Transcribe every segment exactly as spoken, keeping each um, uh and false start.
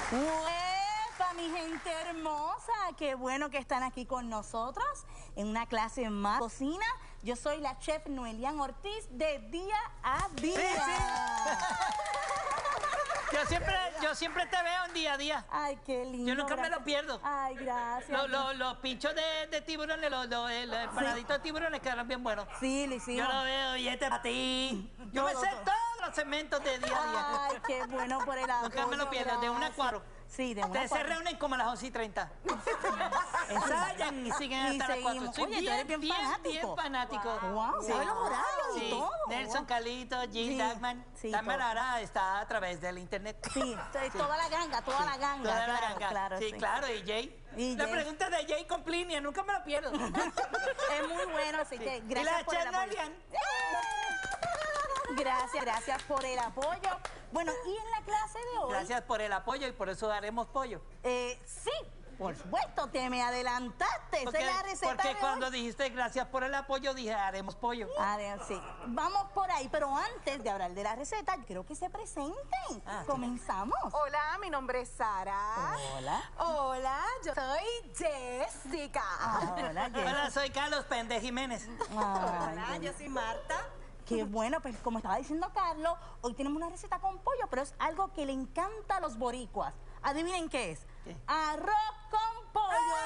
¡Uepa, mi gente hermosa! ¡Qué bueno que están aquí con nosotros en una clase más de cocina! Yo soy la chef Noelian Ortiz de Día a Día. Sí, sí. Yo siempre, yo siempre te veo en día a día. Ay, qué lindo. Yo nunca gracias. me lo pierdo. Ay, gracias. Los, los, los pinchos de, de tiburones, los, los, el empanadito de tiburones quedaron bien buenos. Sí, lo hicimos. Yo lo veo y este para ti. Yo Todo, me sé todo. todos los segmentos de día a día. Ay, qué bueno por el apoyo. Nunca me lo pierdo, de una a cuatro. Sí, de una a Ustedes se cuatro. reúnen como a las once y treinta. Ensayan y siguen Y hasta las cuatro. seguimos. Soy Oye, tú bien, eres bien bien, fanático. bien fanático. Wow, Sí. ¿sabes los horarios y Sí. todo? Nelson Wow. Calito, Jim Sí, Dagman. sí, También todo. ahora está a través del internet. Sí, toda la ganga, toda la ganga. Toda la claro, ganga. claro, sí, claro, y Jay. Y la Jay. pregunta de Jay con Plinia, nunca me la pierdo. Es muy bueno, así que y gracias la por el Chef apoyo. Noelian. Gracias, gracias por el apoyo. Bueno, y en la clase de hoy... Gracias por el apoyo y por eso haremos pollo. Eh, sí, por supuesto, te me adelantaste. Esa Porque, es la receta porque de cuando hoy. dijiste gracias por el apoyo, dije haremos pollo. A ver, sí. Vamos por ahí, pero antes de hablar de la receta, quiero que se presenten. Ah, sí. Comenzamos. Hola, mi nombre es Sara. Hola. Hola, yo soy Jessica. Ah, hola, Jess. Hola, soy Carlos Pende Jiménez. Ay, Hola, yo soy Marta. qué bueno, pues como estaba diciendo Carlos, hoy tenemos una receta con pollo, pero es algo que le encanta a los boricuas. Adivinen qué es. ¿Qué? Arroz con pollo.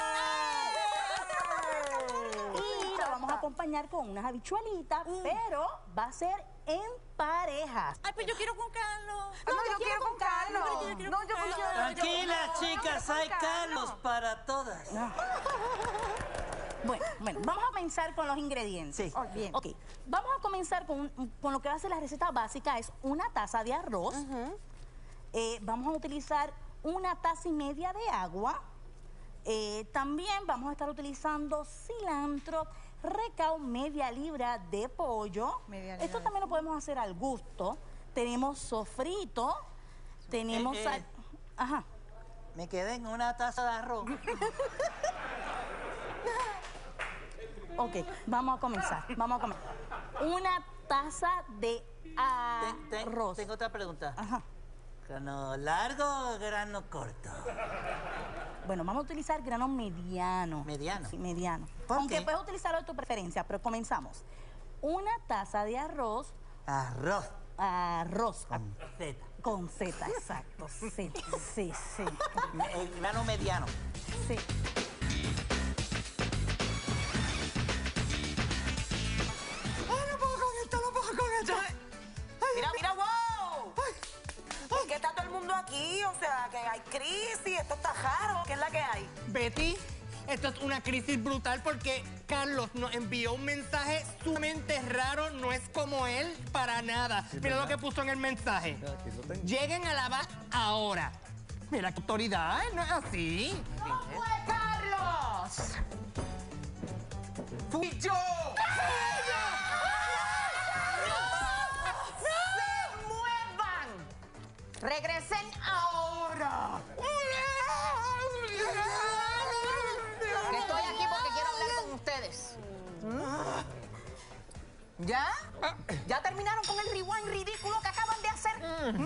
Y lo vamos a acompañar con unas habichuelitas, pero va a ser en parejas. Ay, pues yo quiero con Carlos. No, yo quiero con Carlos. No, yo quiero No, con yo Carlos. yo- Tranquilas, yo- chicas, yo- hay yo- Carlos para todas. Bueno, bueno, vamos a comenzar con los ingredientes. Sí. Oh, bien. Ok, vamos a comenzar con, un- con lo que va a ser la receta básica, es una taza de arroz. Eh, vamos a utilizar una taza y media de agua. Eh, también vamos a estar utilizando cilantro, recao, media libra de pollo. Media libra Esto de también lo podemos hacer al gusto. Tenemos sofrito, tenemos... Eh, eh. sal- Ajá. Me quedé en una taza de arroz. Ok, vamos a comenzar, vamos a comenzar. Una taza de Ten- ten- arroz. tengo otra pregunta. Ajá. ¿Grano largo o grano corto? Bueno, vamos a utilizar grano mediano. Mediano. Sí, mediano. ¿Por Aunque qué? puedes utilizarlo de tu preferencia, pero comenzamos. Una taza de arroz, Arroz arroz con Z. con Z, exacto. Sí, sí, sí. Me- El grano mediano. Sí. Mira, mira, wow. ¿Por qué está todo el mundo aquí? O sea, que hay crisis, esto está raro. ¿Qué es la que hay? Betty, esto es una crisis brutal porque Carlos nos envió un mensaje sumamente raro, no es como él para nada. Mira lo que puso en el mensaje. Lleguen a lavar ahora. Mira qué autoridad, no es así. ¡No fue Carlos! ¡Fui yo! ¡Se muevan! ¡Regresen ahora! Que estoy aquí porque quiero hablar con ustedes. ¿Ya? ¿Ya terminaron con el rewind ridículo que acaban de hacer?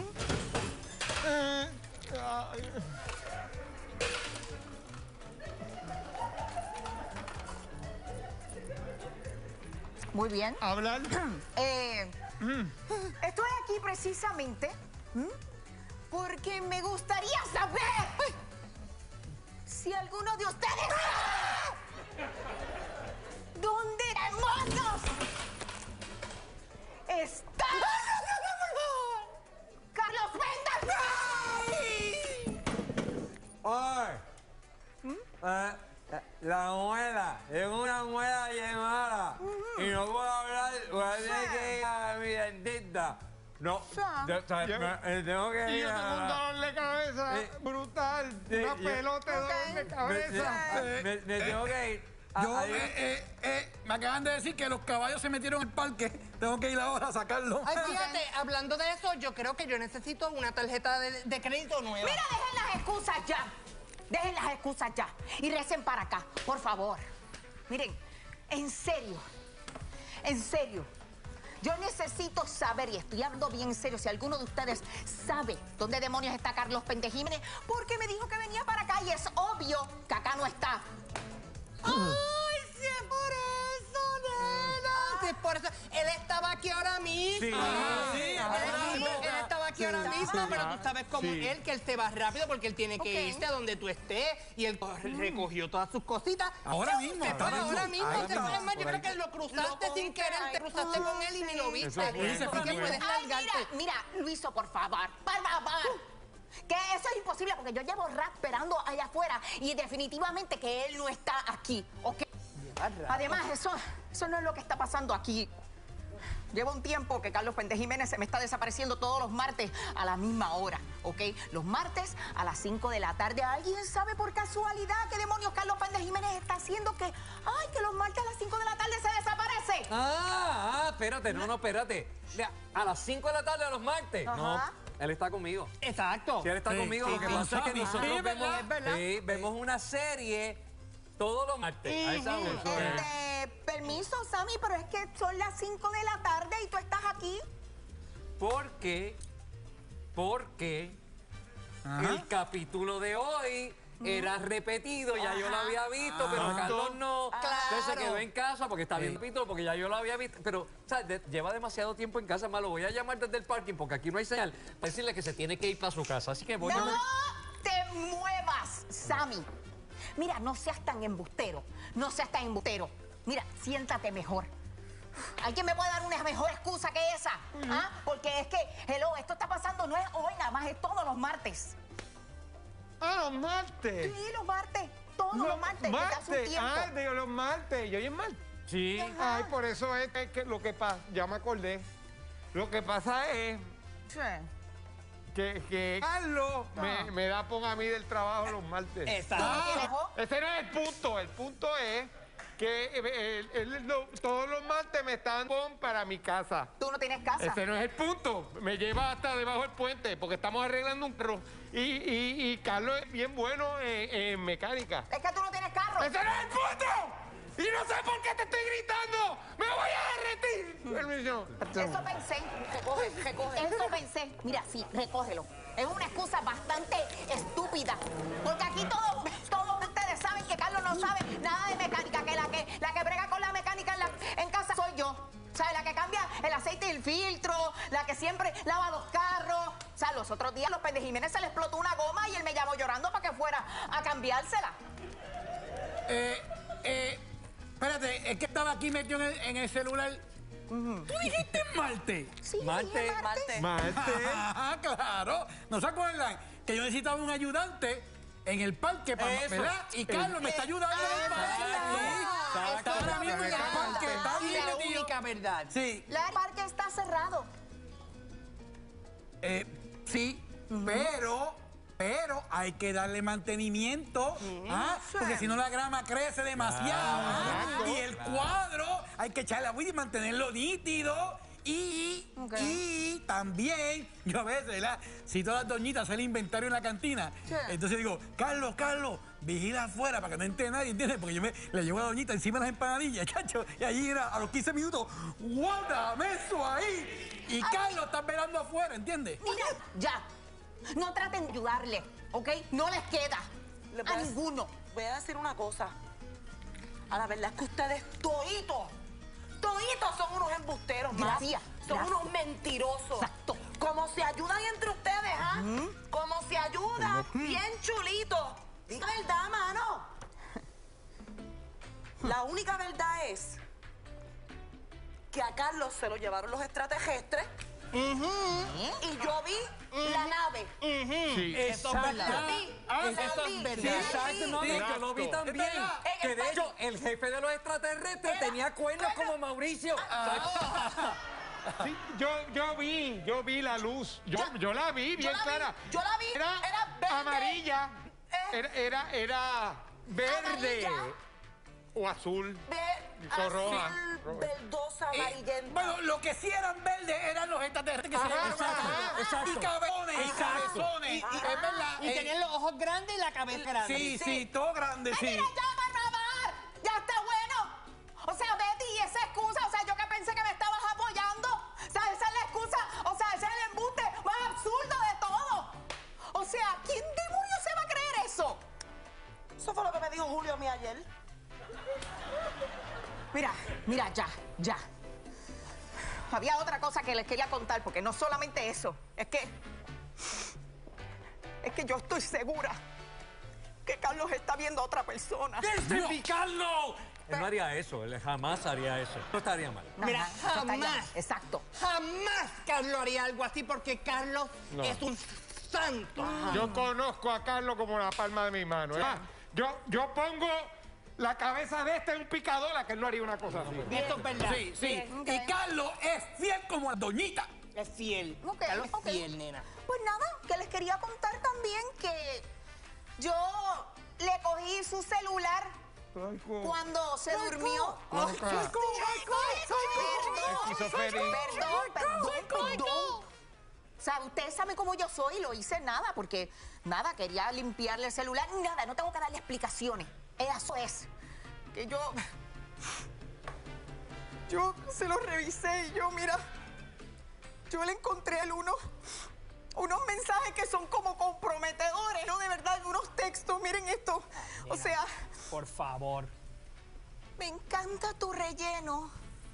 Muy bien. Hablar. Eh, Estoy aquí precisamente ¿m? porque me gustaría saber si alguno de ustedes ¿dónde demonios está Carlos Mendas? ¡Ay! Eh, eh, la muela, es una muela bien mala. Y no puedo hablar, voy a tener que ir a mi dentista. No, Ya. de- o sea, Yo- me- eh, tengo que Y ir yo tengo un a... dolor de cabeza Eh, brutal. sí, Una yo- pelota de dolor de Me, cabeza. me- me- me tengo que ir. A- Yo, adiós. eh, eh, eh, me acaban de decir que los caballos se metieron en el parque. Tengo que ir ahora a sacarlos. Ay, fíjate, hablando de eso, yo creo que yo necesito una tarjeta de, de crédito nueva. Mira, dejen las excusas ya. Dejen las excusas ya. Y recen para acá, por favor. Miren, en serio, en serio, yo necesito saber, y estoy hablando bien serio, si alguno de ustedes sabe dónde demonios está Carlos Pendejímenes, porque me dijo que venía para acá y es obvio que acá no está. ¡Ay, sí es por eso, nena! Sí es por eso. Él estaba aquí ahora mismo. Sí, sí, sí, él, ahora él mismo. estaba aquí ahora mismo, pero tú sabes cómo Sí. él, que él se va rápido porque él tiene que Ok. irse a donde tú estés y él recogió todas sus cositas. Ahora mismo, Se ahora fue ahora mismo. mismo. Se fue. Es más, yo creo que lo cruzaste Lo sin querer, te cruzaste con él y ni lo viste. Eso fue. Así que puedes Ay, mira, largarte. mira, Luiso, por favor, por favor. Que eso es imposible porque yo llevo rato esperando allá afuera y definitivamente que él no está aquí, ¿ok? Además, eso, eso no es lo que está pasando aquí. Lleva un tiempo que Carlos Pendejímenes se me está desapareciendo todos los martes a la misma hora, ¿ok? Los martes a las cinco de la tarde. ¿Alguien sabe por casualidad qué demonios Carlos Pendejímenes está haciendo que, ay, que los martes a las cinco de la tarde se desaparece? Ah, ah, espérate, no, no, espérate. Mira, a las cinco de la tarde, a los martes. Ajá. No, él está conmigo. Exacto. Si él está Sí, conmigo, sí, lo que sí, pasa es que sí, nosotros sí, es vemos, verdad, es verdad. sí, vemos una serie todos los martes. A esa hora. Este, permiso, Sammy, pero es que son las cinco de la tarde y tú estás aquí. Porque, porque Ajá. el capítulo de hoy era repetido, ya yo lo había visto, pero Ajá. Carlos no. Claro. Entonces se quedó en casa porque está bien capítulo, porque ya yo lo había visto. Pero, ¿sabes? De- lleva demasiado tiempo en casa, más lo voy a llamar desde el parking porque aquí no hay señal, para decirle que se tiene que ir para su casa. Así que voy a ¡No llamar. te muevas, Sammy! Mira, no seas tan embustero, no seas tan embustero. Mira, siéntate mejor. ¿Alguien me puede dar una mejor excusa que esa? ¿Ah? Porque es que, hello, esto está pasando no es hoy nada más, es todos los martes. Ah, los martes. Sí, los martes, todos los martes, desde hace un martes. tiempo. Ah, digo, los martes. ¿Y hoy es martes? Sí. Ay, por eso es que, que lo que pasa, ya me acordé. Lo que pasa es Sí. que, que Carlos me, me da pon a mí del trabajo los martes. Exacto. ¿Qué dejó? Ese no es el punto. El punto es que eh, él- él no- todos los martes me están pon para mi casa. Tú no tienes casa. Ese no es el punto. Me lleva hasta debajo del puente porque estamos arreglando un carro. Y, y, y Carlos es bien bueno en, en mecánica. Es que tú no tienes carro. ¡Ese no es el punto! ¡Y no sé por qué te estoy gritando! ¡Me voy a derretir! Permiso. Eso pensé. Recoge, recoge. Eso pensé. Mira, sí, recógelo. Es una excusa bastante estúpida. Porque aquí todos, todos ustedes saben que Carlos no sabe nada de mecánica, que la que, la que brega con la mecánica en, la, en casa soy yo. O sea, la que cambia el aceite y el filtro, la que siempre lava los carros. O sea, los otros días a los Pendejímenes se le explotó una goma y él me llamó llorando para que fuera a cambiársela. Eh, eh, espérate, es que estaba aquí metido en el, en el celular. ¿Tú dijiste Marte? Sí, Marte, dije martes. Martes. Ajá, claro. ¿No se acuerdan? Que yo necesitaba un ayudante en el parque, para, Eso. ¿verdad? Y Carlos me está ayudando en el parque. Sí. Está ahora mismo en el parque, está Y bien la metido. única verdad. Sí, La- El parque está cerrado. eh, sí, pero, pero hay que darle mantenimiento, ¿ah? Porque si no la grama crece demasiado, ¿ah? Y el cuadro hay que echarle agua y mantenerlo nítido. Y, Ok. y también, yo a veces, ¿verdad? Si todas las doñitas hacen el inventario en la cantina, Sí. entonces digo, Carlos, Carlos, vigila afuera para que no entre nadie, ¿entiendes? Porque yo me, le llevo a la doñita encima de las empanadillas, chacho, y allí era, a los quince minutos, guárdame eso ahí. Y Carlos está esperando afuera, ¿entiendes? Mira, ya. No traten de ayudarle, ¿ok? No les queda. Le voy A a- ninguno. Voy a decir una cosa. A la verdad es que ustedes toditos, toditos son unos embusteros, más. Gracias, Son gracias. unos mentirosos. Exacto. Como se ayudan entre ustedes, ¿ah? Como se ayudan, bien chulitos. La verdad, mano. La única verdad es que a Carlos se lo llevaron los extraterrestres y yo vi la nave. Sí. Eso es verdad. Yo vi, Ah, yo eso vi, es verdad. yo Exacto, no, vi. no, yo lo vi también. En Que el de parque. hecho, el jefe de los extraterrestres tenía cuernos como Mauricio. Sí, yo, yo vi, yo vi la luz. Yo, Yo- yo la vi bien yo la vi, clara. yo la vi, Era, era verde. amarilla. Eh. Era, era, era verde. Amarilla. O azul. Ve- O roja. azul, verdosa, Eh, amarillenta. bueno, lo que sí eran verdes eran los extraterrestres que se Ajá, llevaron a exacto, Carlos. exacto. Y cabezones, y Exacto. cabezones. Y, y- es verdad. y eh, tenían los ojos grandes y la cabeza grande. sí, sí, todo grande, Ay, sí. mira, ya, por favor. Ya está bueno. O sea, Betty, y esa excusa, o sea, yo que pensé que me estabas apoyando. ayer. Mira, mira, ya, ya. Había otra cosa que les quería contar, porque no solamente eso, es que... Es que yo estoy segura que Carlos está viendo a otra persona. ¡Déjese picarlo! Él no haría eso, él jamás haría eso. No estaría mal. Mira, Ajá, eso está jamás, ya. Exacto. jamás Carlos haría algo así porque Carlos No. es un santo. Yo conozco a Carlos como la palma de mi mano. ¿eh? Yo, yo pongo la cabeza de este en un picadora, que él no haría una cosa así. Eso es verdad. Sí, sí. Bien, ok. Y Carlos es fiel como a Doñita. Es fiel. Ok, Carlos ok. es fiel, nena. Pues nada, que les quería contar también que yo le cogí su celular cuando se durmió. Ay, co- Perdón, Esquizofrénico. perdón, perdón, perdón. O sea, ustedes saben cómo yo soy, lo hice nada, porque nada, quería limpiarle el celular, nada, no tengo que darle explicaciones. Eso es. Que yo. Yo se lo revisé y yo, mira, yo le encontré el uno. Unos mensajes que son como comprometedores, ¿no? De verdad, unos textos, miren esto. O sea, Por favor. me encanta tu relleno.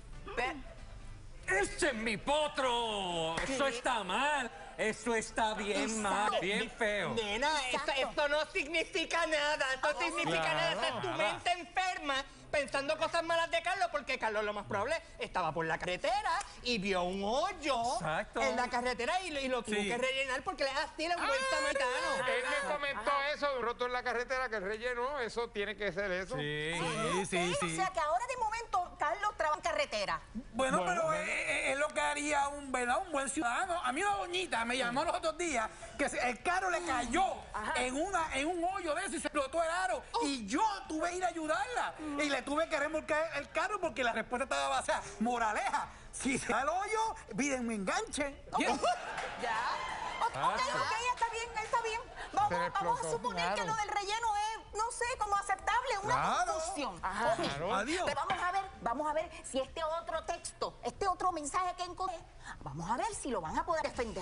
¡Ese es mi potro! Eso ¿Qué? está mal. Eso está bien mal, bien feo. Nena, esto, Exacto. esto no significa nada. Esto no significa Claro, nada. Esa es tu nada. mente enferma pensando cosas malas de Carlos, porque Carlos lo más probable estaba por la carretera y vio un hoyo Exacto. en la carretera y, lo- y lo tuvo Sí. que rellenar porque le así era un buen samaritano. Él me comentó eso, roto en la carretera, que el relleno, eso tiene que ser eso. Sí. Sí, sí, Ok, sí. O sea que ahora de momento Carlos trabaja en carretera. Bueno, pero es, es- es lo que haría un, ¿verdad? Un buen ciudadano. A mí una doñita me llamó los otros días que se- el carro le cayó en, una, en un hoyo de eso y se explotó el aro. Y yo tuve que ir a ayudarla. Y le tuve que remolcar el carro porque la respuesta estaba vacía. Moraleja, si se da el hoyo, pídenme enganche. ¿Bien? Ya. Ok, ok, ok, está bien, está bien. Vamos, Se le vamos a explotó, suponer que claro. lo del relleno es, no sé, como aceptable, una Claro. confusión. Ok. Claro. Adiós. Pero vamos a ver, vamos a ver si este otro texto, este otro mensaje que encontré, vamos a ver si lo van a poder defender.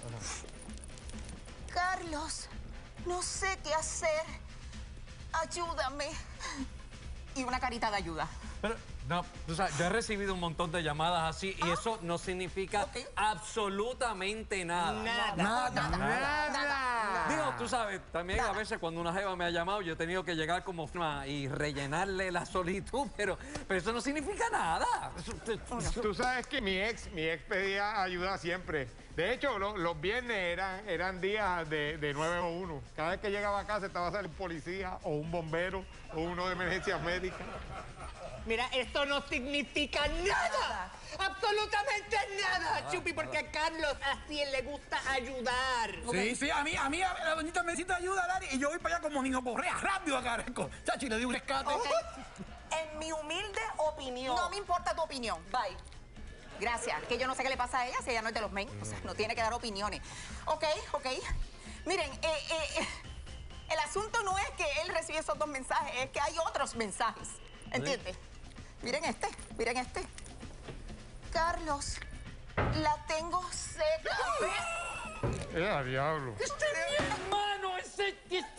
Carlos, no sé qué hacer. Ayúdame. Y una carita de ayuda. Pero, no, tú sabes, yo he recibido un montón de llamadas así y eso no significa Ok. absolutamente nada. Nada. Nada. Nada. Digo, tú sabes, también a veces cuando una jeva me ha llamado, yo he tenido que llegar como forma y rellenarle la solitud, pero, pero eso no significa nada. Eso- Tú sabes que mi ex, mi ex pedía ayuda siempre. De hecho, lo- los viernes eran, eran días de, de nueve uno uno. Cada vez que llegaba a casa estaba a salir un policía o un bombero o uno de emergencias médicas. Mira, esto no significa nada. Absolutamente nada, Chupi, porque a Carlos así él le gusta ayudar. Sí, sí, a mí, a mí a- la doñita me necesita ayuda, Dari, y yo voy para allá como niño correa, rápido a Careco. Chachi, le di un rescate. En mi humilde opinión. No me importa tu opinión. Bye. Gracias, que yo no sé qué le pasa a ella si ella no es de los men, o sea, no tiene que dar opiniones. Ok, ok. Miren, eh, eh, eh, el asunto no es que él recibe esos dos mensajes, es que hay otros mensajes, ¿entiendes? Miren este, miren este. Carlos, la tengo seca. ¡Eh, a diablo! Hermano, ese, ese...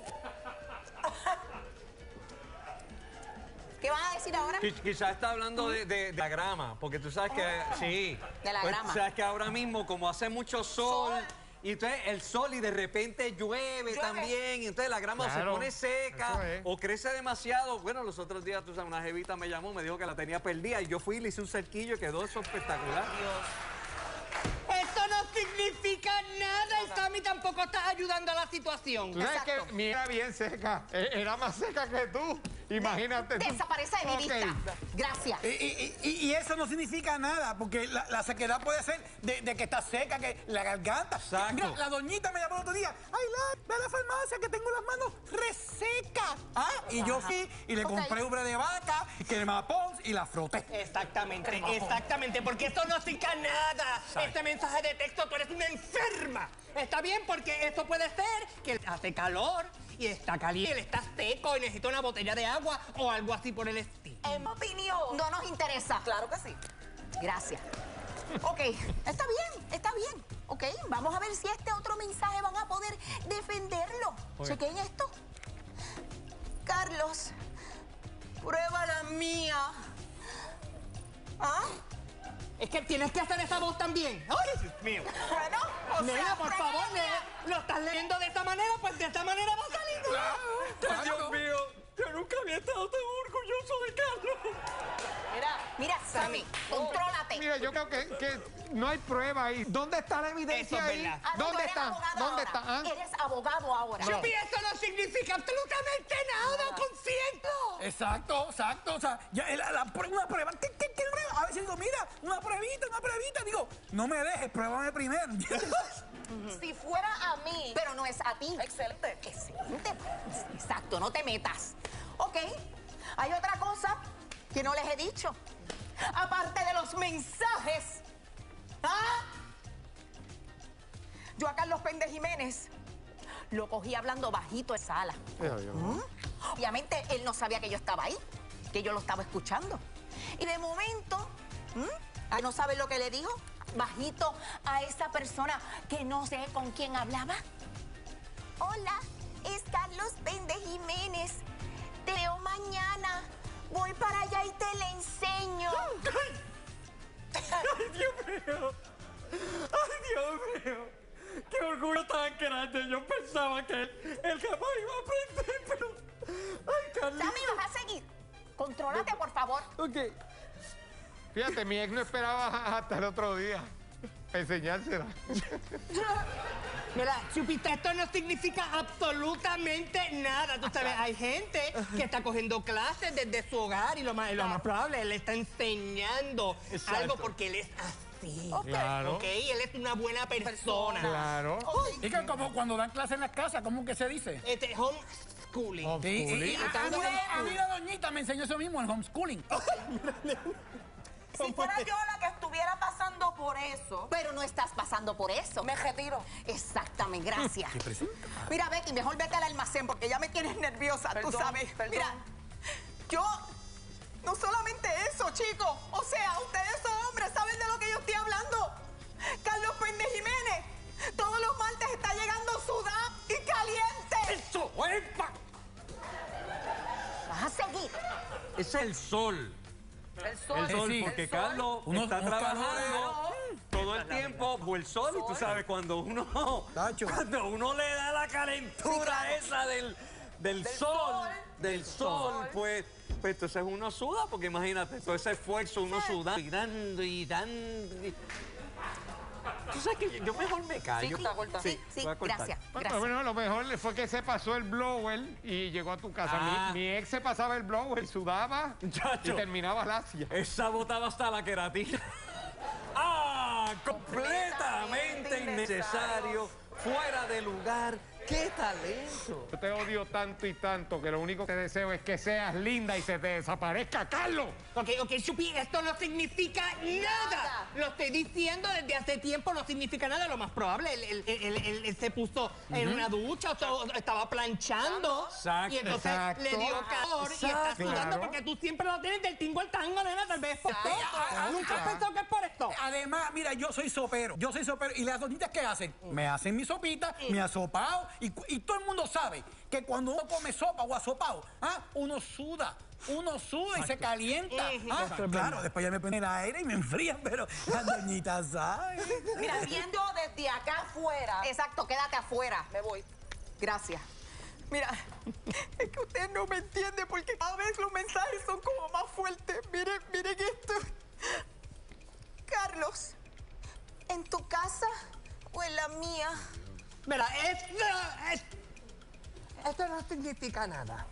¿Qué van a decir ahora? Quiz- Quizás está hablando de, de- de la grama, porque tú sabes que, sí. De la Pues, grama. Tú sabes que ahora mismo, como hace mucho sol, Sol. y entonces el sol y de repente llueve, también, y entonces la grama o se Claro, pone seca eso es. o crece demasiado. Bueno, los otros días, tú sabes, una jevita me llamó, me dijo que la tenía perdida y yo fui y le hice un cerquillo y quedó eso espectacular. Esto no significa nada y Sammy tampoco está ayudando a la situación. Tú sabes Exacto. que mi era bien seca. Eh, Era más seca que tú. Imagínate. tú. Desaparece de mi Ok. vista. Gracias. Y, y- y- y eso no significa nada, porque la, la sequedad puede ser de, de que está seca, que la garganta. Exacto. Mira, la doñita me llamó el otro día. Ay, la, ve a la farmacia que tengo las manos resecas. ¿Ah? Y yo fui y le Ok. compré ubre de vaca, cremapons y la froté. Exactamente, exactamente, porque esto no significa nada. Este mensaje de texto, tú eres una enferma. Está bien, porque esto puede ser que hace calor y está caliente, él está seco y necesita una botella de agua o algo así por el estilo. En mi opinión, no nos interesa. Claro que sí. Gracias. Ok, está bien, está bien. Ok, vamos a ver si este otro mensaje van a poder defenderlo. Chequen esto. Carlos, prueba la mía. ¿Ah? Es que tienes que hacer esa voz también. ¡Ay, Dios mío! Bueno, o Nena, sea, por prueba favor, la mía. nena, lo estás leyendo de esta manera, pues de esta manera va a salir. ¡Ay, Dios mío! Yo nunca había estado tan orgulloso de Carlos. Mira, mira, Sammy, contrólate. Mira, yo creo que, que no hay prueba ahí. ¿Dónde está la evidencia Eso es ahí? verdad. Ah, no, tú ¿Dónde eres está? abogado ¿Dónde ahora. está? ¿Ah? Eres abogado ahora. Chupi, eso no significa absolutamente nada, consiento. Exacto, exacto. O sea, ya, la, la, una prueba. ¿Qué, qué, qué prueba? A veces digo, mira, una pruebita, una pruebita. Digo, no me dejes, pruébame primero. Si fuera a mí. Pero no es a ti. Excelente. Excelente. Exacto, no te metas. Ok, hay otra cosa que no les he dicho. Aparte de los mensajes. ¿Ah? Yo a Carlos Péndez Jiménez lo cogí hablando bajito en sala. ¿Mm? Obviamente él no sabía que yo estaba ahí, que yo lo estaba escuchando. Y de momento, ¿Mm? ¿Ah, no sabe lo que le dijo? Bajito a esa persona que no sé con quién hablaba. Hola, es Carlos Péndez Jiménez. Te veo mañana. Voy para allá y te le enseño. ¡Ay, Dios mío! ¡Ay, Dios mío! ¡Qué orgullo tan grande! Yo pensaba que él, él jamás iba a aprender, pero... ¡Ay, Carlos! Sammy, vas a seguir. Contrólate, por favor. Ok. Fíjate, mi ex no esperaba hasta el otro día para enseñársela. Mira, Chupita, esto no significa absolutamente nada. Tú sabes, hay gente que está cogiendo clases desde su hogar y lo más, y lo más probable, él está enseñando Exacto. algo porque él es así. Claro. ¿Ok? Él es una buena persona. Claro. Y que como cuando dan clase en las casas, ¿cómo que se dice? Este, homeschooling. Home- Sí, y- y- Homeschooling. a, a mí, la- a mí la doñita me enseñó eso mismo, el homeschooling. Si fuera yo la que estuviera pasando por eso, Pero no estás pasando por eso. me retiro. Exactamente, gracias. Mira, Becky, mejor vete al almacén porque ya me tienes nerviosa, Perdón, tú sabes. perdón. Mira, yo... No solamente eso, chicos. O sea, ustedes son hombres, ¿saben de lo que yo estoy hablando? Carlos Péndez Jiménez, todos los martes está llegando sudado y caliente. ¡Eso! ¡Epa! Vas a seguir. Es el sol. El sol. El sol, sí. porque El sol. Carlos Unos- está unos trabajando calores. todo el tiempo bajo el sol. Y tú sabes, cuando uno, Tacho. cuando uno le da la calentura esa del, del, Del sol, sol. del sol, pues, pues entonces uno suda, porque imagínate, todo ese esfuerzo uno sudando y dando y dando. y- Tú sabes que yo mejor me callo. Sí, corta, corta. Sí, sí, voy a cortar. gracias, Bueno, gracias. bueno, lo mejor fue que se pasó el blower y llegó a tu casa. Ah. Mi, mi ex se pasaba el blower, sudaba Muchacho. y terminaba lacia. Esa botaba hasta la queratina. ¡Ah! Completamente innecesario, fuera de lugar. ¡Qué talento! Yo te odio tanto y tanto que lo único que deseo es que seas linda y se te desaparezca, Carlos. Ok, ok, Chupi, esto no significa nada. Lo estoy diciendo desde hace tiempo, no significa nada. Lo más probable, él, él- él- él- él se puso en una ducha, o sea, estaba planchando. Exacto, y entonces exacto. le dio calor y está Exacto. sudando Claro. porque tú siempre lo tienes del tingo al tango, nena, tal vez por ah, ah, esto. ¿Nunca has ah. pensado que es por esto? Además, mira, yo soy sopero. Yo soy sopero. ¿Y las doñitas qué hacen? Me hacen mi sopita, mi asopado. Y, cu- y todo el mundo sabe que cuando uno come sopa o asopado, ¿ah? uno suda. Uno suda y se calienta. ¿ah? Claro, después ya me ponen el aire y me enfrían, pero las doñitas saben. Mira, viendo desde acá afuera, Exacto, quédate afuera. me voy. Gracias. Mira, es que usted no me entiende porque cada vez los mensajes son como más fuertes. Miren, miren esto. Carlos, ¿en tu casa o en la mía? Mira, esto, es- esto no significa nada.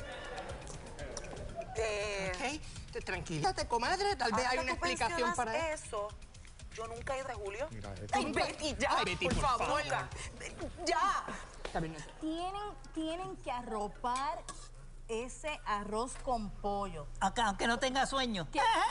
Eh, ¿Ok? Te- Tranquilízate, comadre, tal vez ahora hay que una tú explicación mencionas para eso. eso. Yo nunca he ido a Julio. Ay, Betty, ya, Ay, Betty, por, por favor. favor. Ya. Está bien. Tienen, tienen que arropar ese arroz con pollo. Acá, aunque no tenga sueño.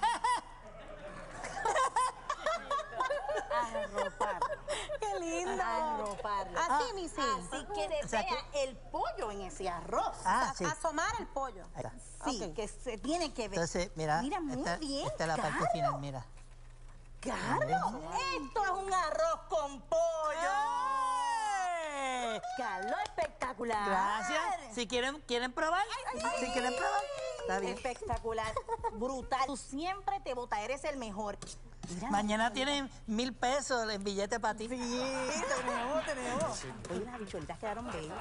Arropar. Qué lindo. Arroparlo. Así, mi sí. Así que se O sea vea el pollo en ese arroz. Ah, sí. Asomar el pollo. Ahí está. Sí, Ok. que se tiene que ver. Entonces, mira, Mira, muy esta, bien, esta es la parte Carlos. final, mira. Carlos, esto es un arroz con pollo. ¡Eh! Carlos, espectacular. Gracias. Si quieren, ¿quieren probar? Si quieren probar. Está bien. Espectacular, brutal. Tú siempre te votas, eres el mejor. Mira, Mañana tienen mil pesos en billete para ti. Sí, tenemos, tenemos. Oye, las bichuelitas quedaron bellas.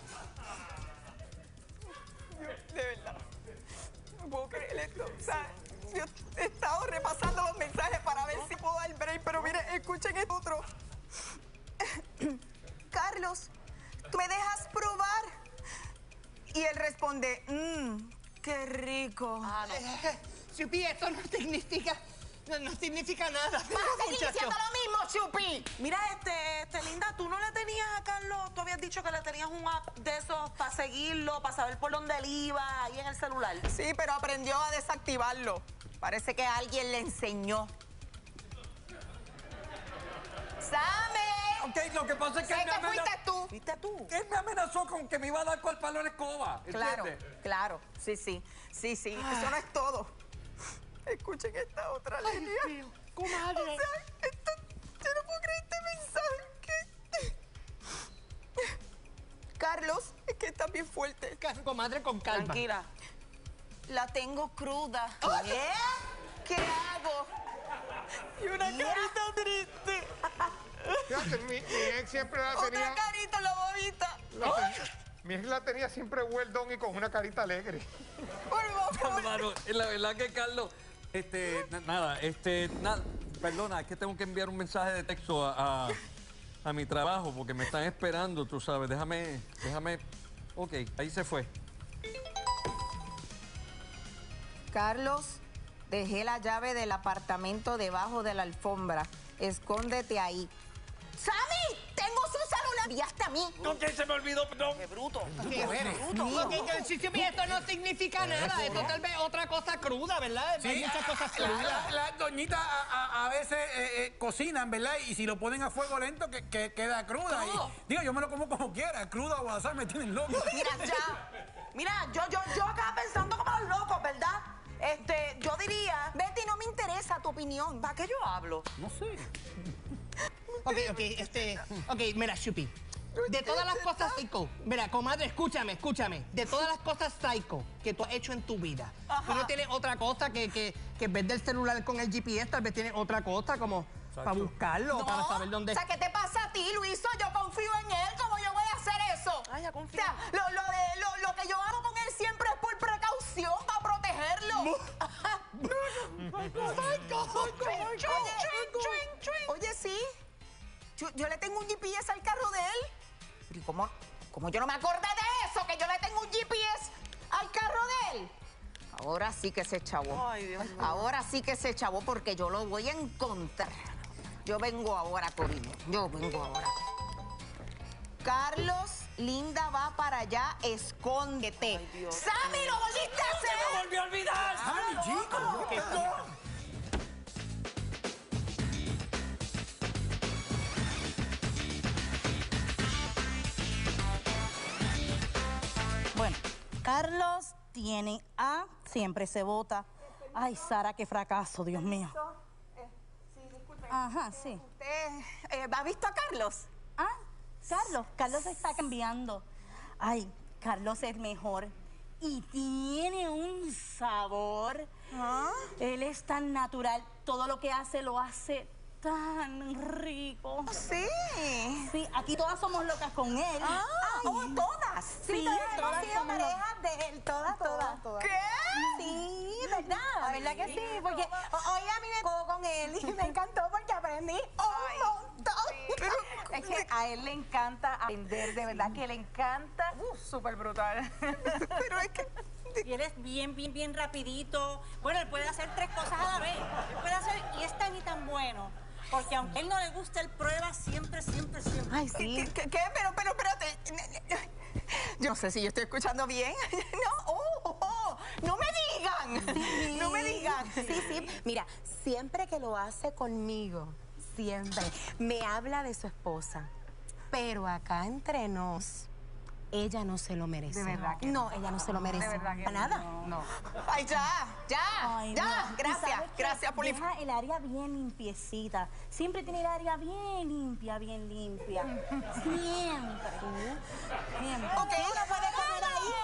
De verdad. No puedo creer esto. O sea, yo he estado repasando los mensajes para ver si puedo dar break, pero miren, escuchen esto otro. Carlos, ¿tú me dejas probar? Y él responde, mmm, qué rico. Ah, no. Eh, Chupi, eso no significa, no, no significa nada. ¡Vas a seguir diciendo lo mismo, Chupi! Mira, este, este, Linda, tú no le tenías a Carlos, tú habías dicho que le tenías un app de esos para seguirlo, para saber por dónde él iba, ahí en el celular. Sí, pero aprendió a desactivarlo. Parece que alguien le enseñó. ¡Sammy! Ok, lo que pasa es que Sé él me, que fuiste amenazó, tú. ¿Viste tú? él me amenazó con que me iba a dar con el palo de escoba. Claro, ¿entiendes? claro. Sí, sí. Sí, sí. Eso no es todo. Escuchen esta otra línea. Comadre. O sea, esto, yo no puedo creer este mensaje. que- Carlos, es que está bien fuerte. Ca- Comadre, con calma. Tranquila. La tengo cruda. ¿Qué? ¿Qué hago? Y una carita triste. Fíjate, mi, mi ex siempre la tenía... Otra carita en la bobita. la ten- mi ex la tenía siempre well done y con una carita alegre. Por favor. Hermano, la verdad que Carlos, este, na- nada, este, nada, perdona, es que tengo que enviar un mensaje de texto a, a, a mi trabajo porque me están esperando, tú sabes, déjame, déjame, ok, ahí se fue. Carlos, dejé la llave del apartamento debajo de la alfombra. Escóndete ahí. ¡Sammy! ¡Tengo su celular! Enviaste a mí. Ok, se me olvidó, perdón. ¡Qué bruto! Ok, que- sí, sí, esto no significa nada. Esto tal vez otra cosa cruda, ¿verdad? Hay muchas cosas la- crudas. la- Las doñitas a, a- a veces eh, eh, cocinan, ¿verdad? Y si lo ponen a fuego lento, que, que queda cruda. Y, digo, yo me lo como como quiera, cruda o asar, me tienen loco. Mira, ya. Mira, yo, yo, yo acá pensando como los locos, ¿verdad? Este, yo diría... Betty, no me interesa tu opinión. ¿Para qué yo hablo? No sé. Ok, ok, este. Ok, mira, Chupi. De todas las cosas psycho, mira, comadre, escúchame, escúchame. De todas las cosas psycho que tú has hecho en tu vida, tú no tienes otra cosa que, que, que en vez del celular con el G P S, tal vez tienes otra cosa como para buscarlo, para saber dónde. O sea, ¿qué te pasa a ti, Luiso? Yo confío en él. ¿Cómo yo voy a hacer eso? Ay, ya O confío. sea, lo, lo, de, lo, lo que yo hago con él siempre es por precaución, para protegerlo. Oye, oye, sí. Yo, yo le tengo un G P S al carro de él. ¿Y cómo, cómo yo no me acordé de eso? Que yo le tengo un G P S al carro de él. Ahora sí que se chavó. Ay, Dios mío. Ahora sí que se chavó porque yo lo voy a encontrar. Yo vengo ahora, Corillo. Yo vengo ahora. Carlos, Linda va para allá, escóndete. Ay, Dios. ¡Sammy, lo volviste a hacer! ¡Me volvió a olvidar! ¡Ay, chico! Bueno, Carlos tiene A, siempre se vota. Ay, Sara, qué fracaso, Dios mío. Sí, disculpe. Ajá, sí. ¿Usted eh, ha visto a Carlos? Ah, Carlos, Carlos se está cambiando. Ay, Carlos es mejor y tiene un sabor. ¿Ah? Él es tan natural, todo lo que hace lo hace tan rico. Sí. Sí, aquí todas somos locas con él. Ah, oh, todas. Sí, todas somos locas. de él, todas, todas, todas. ¿Qué? Sí, ¿verdad? La verdad que sí, porque ho- hoy a mí me tocó con él y me encantó porque aprendí un montón. Es que a él le encanta aprender, de verdad que le encanta. Uf, súper brutal. Pero es que... Y él es bien, bien, bien rapidito. Bueno, él puede hacer tres cosas a la vez. Él puede hacer, y es tan y tan bueno. Porque aunque a él no le guste, él prueba siempre, siempre, siempre. Ay, sí. ¿Qué, qué, qué? Pero, pero, espérate. Yo no sé si yo estoy escuchando bien. No, oh, oh, oh. No me digan. No me digan. Sí, sí. Mira, siempre que lo hace conmigo, siempre, me habla de su esposa. Pero acá entre nos, ella no se lo merece. De verdad que no. ella no se lo merece. De verdad que Para nada. no. Ay, ya, ya, Ay, ya. no. ¿Y Gracias, sabes qué? gracias por la Deja el área bien limpiecita. Siempre tiene el área bien limpia, bien limpia. Siempre. Siempre. Ok, No puede comer ahí,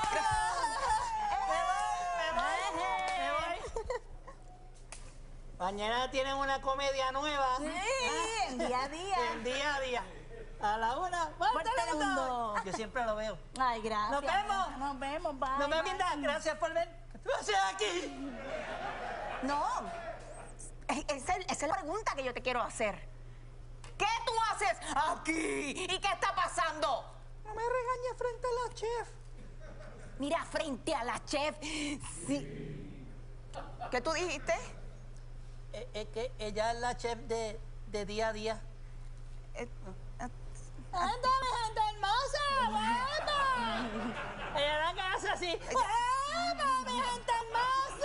Mañana tienen una comedia nueva. Sí, en día a día. En día a día. A la una, Por Telemundo. Yo siempre lo veo. Ay, gracias. Nos vemos. Nos vemos, bye. Nos vemos, bye. linda. Gracias por ver. ¿Qué tú haces aquí? No. Es- Esa es, esa es la pregunta que yo te quiero hacer. ¿Qué tú haces aquí? ¿Y qué está pasando? No me regañes frente a la chef. Mira, frente a la chef. Sí. ¿Qué tú dijiste? Es, es que ella es la chef de, de día a día. Eh, eh, ¡Anda, mi gente hermosa! ¡Vamos! Ella era que hace así. ¡Vamos, mi gente hermosa!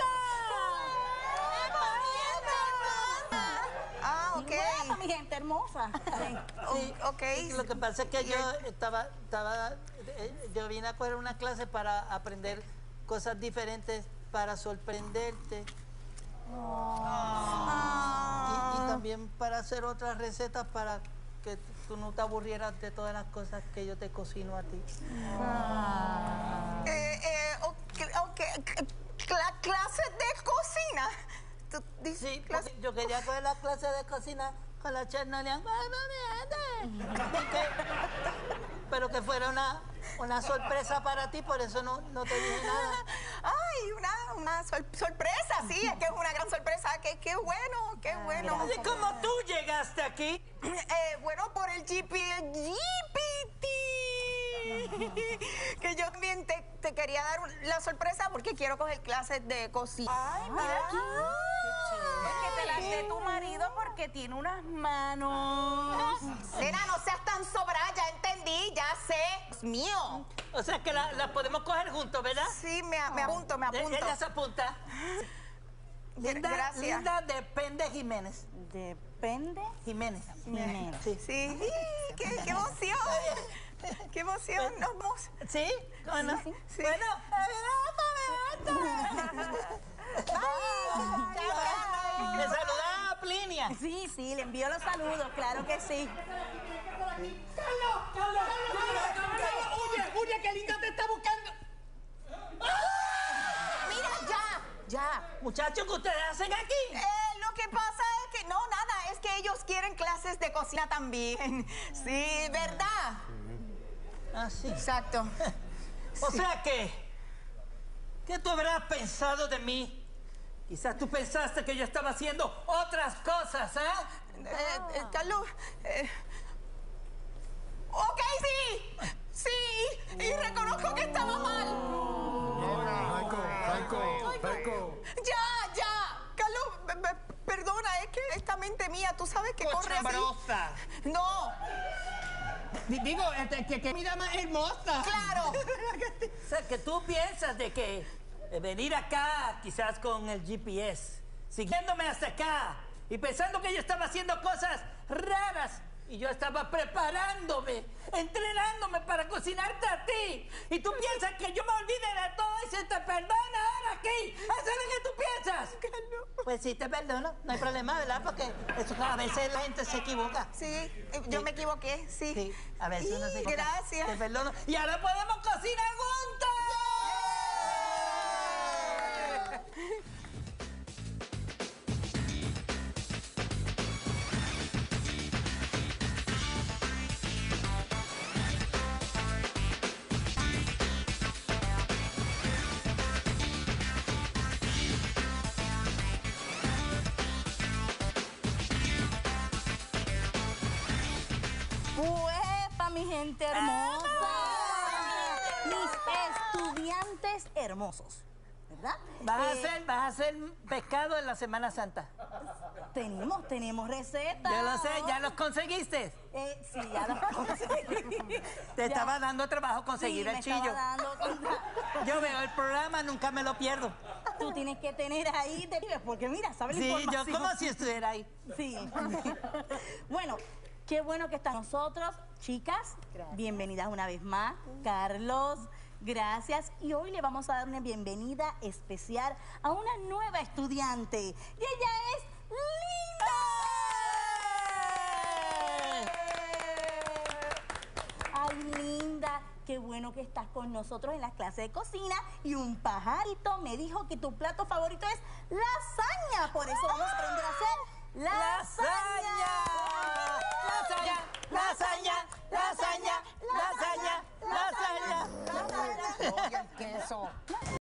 Ah, ok. Bueno, mi gente hermosa. Sí, ok. Lo que pasa es que yo estaba, estaba, eh, yo vine a coger una clase para aprender cosas diferentes, para sorprenderte. Y, y también para hacer otras recetas para que tú no te aburrieras de todas las cosas que yo te cocino a ti. Eh, eh, ok, ok, cla- ¿clases de cocina? ¿Tú dices Sí, clases? porque yo quería coger la clase de cocina con la chef Nalian. Porque- Pero que fuera una, una sorpresa para ti, por eso no, no te dije nada. Ay, una, una sor- sorpresa, sí, es que es una gran sorpresa. Qué, qué bueno, qué bueno. ¿Y cómo tú llegaste aquí? Eh, bueno, por el G P G P T. Que yo también te, te quería dar un- la sorpresa porque quiero coger clases de cocina. Ay, mira. Que te las dé tu marido porque tiene unas manos. Nena, no seas tan sobrada, ya entendí, ya sé. Dios mío. O sea que la- las podemos coger juntos, ¿verdad? Sí, me, me apunto, me De- apunto. Ella se apunta. Linda, Gracias. Linda depende Jiménez. Depende. Jiménez. Jiménez. Sí. Sí, qué, qué emoción. Qué emoción. Nos vamos. ¿Sí? ¿Cómo no? Sí. Bueno, me saluda a Plinia. Sí, sí, le envío los saludos, claro que sí. ¡Carlos! ¡Carlos! ¡Carlos! ¡Huye! ¡Huye! ¡Que Linda te está buscando! Mira, ya, ya. Muchachos, ¿qué ustedes hacen aquí? Eh, lo que pasa es que, no, nada, es que ellos quieren clases de cocina también. Sí, ¿verdad? Ah, sí. Exacto. O sea que, ¿qué tú habrás pensado de mí? Quizás tú pensaste que yo estaba haciendo otras cosas, ¿ah? Eh, eh, Carlos, eh, ok, sí, sí, y reconozco que estaba mal. Franco, Franco, Franco. Ya, ya, Carlos, pe- pe- perdona, es que esta mente mía, tú sabes que corre así. ¡Cochambrosa! No, Di- Digo, este, que, que mira más hermosa. claro. O sea, que tú piensas de que eh, venir acá, quizás con el G P S, siguiéndome hasta acá y pensando que yo estaba haciendo cosas raras y yo estaba preparándome, entrenándome para cocinarte a ti. Y tú piensas que yo me olvide de todo y se te perdona ahora aquí. ¿Eso es lo que tú piensas? Pues sí, te perdono, no hay problema, ¿verdad? Porque eso, a veces la gente se equivoca. Sí, eh, yo Sí. me equivoqué, sí. Sí, a veces uno se Y equivoca. gracias. Te perdono. Y ahora podemos cocinar juntos. Pues, mi gente hermosa. Mis estudiantes hermosos. ¿Verdad? Vas a Eh, hacer, vas a hacer pescado en la Semana Santa. Tenemos, tenemos recetas. Yo lo sé, ¿ya los conseguiste? Eh, sí, ya los conseguí. Te Ya. estaba dando trabajo conseguir Sí, el me chillo. estaba dando- Yo veo el programa, nunca me lo pierdo. Tú tienes que tener ahí, de- porque mira, ¿sabes la Sí, información? yo como si estuviera ahí. Sí. Bueno, qué bueno que están nosotros, chicas. Bienvenidas una vez más. Carlos, gracias. Y hoy le vamos a dar una bienvenida especial a una nueva estudiante. Y ella es Linda. Ay, Linda, qué bueno que estás con nosotros en las clases de cocina. Y un pajarito me dijo que tu plato favorito es lasaña. Por eso vamos a aprender a La